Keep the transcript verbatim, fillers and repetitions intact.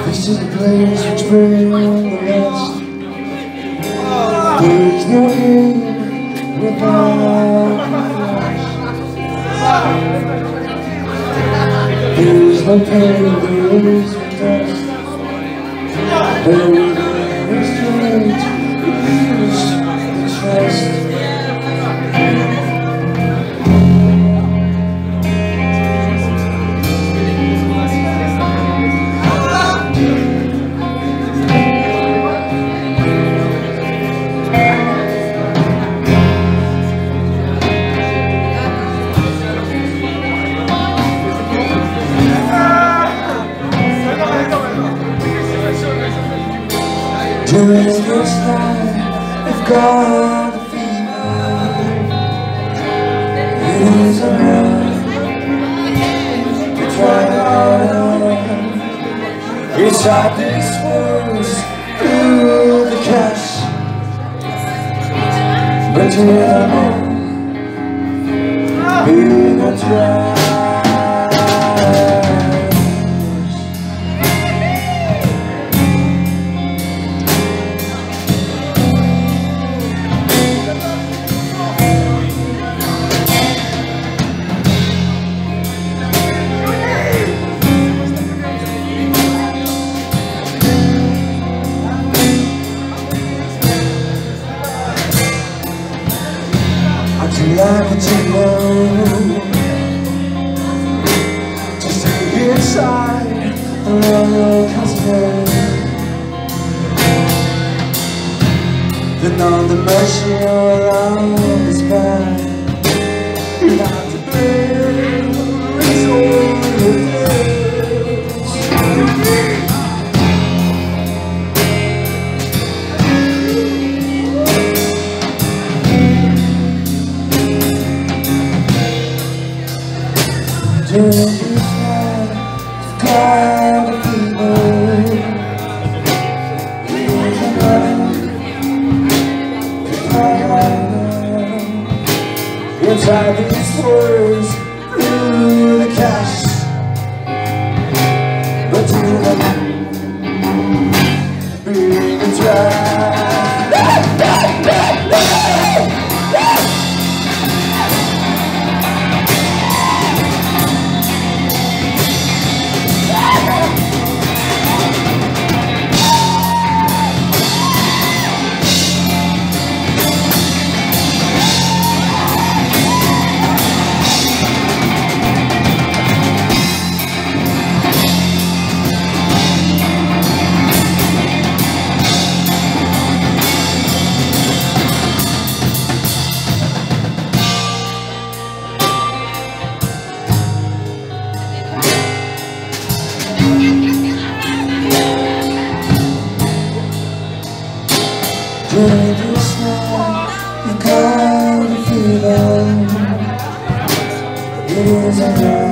This is a place which brings the rest. There is no end without flesh. There is no pain, there is no test. There is no strength, use the trust. During this night, I've got a feeling it is alright to try out. Inside this world, through the cash, but you never know, being a try. I'd like to know, to stay inside the roller coaster, then on the mercy around the sky. You have to blame, it's all your During this night, I've got a feeling it is enough to find inside these words through the cash, but to the being a try. During this night, you've got a feeling it is enough.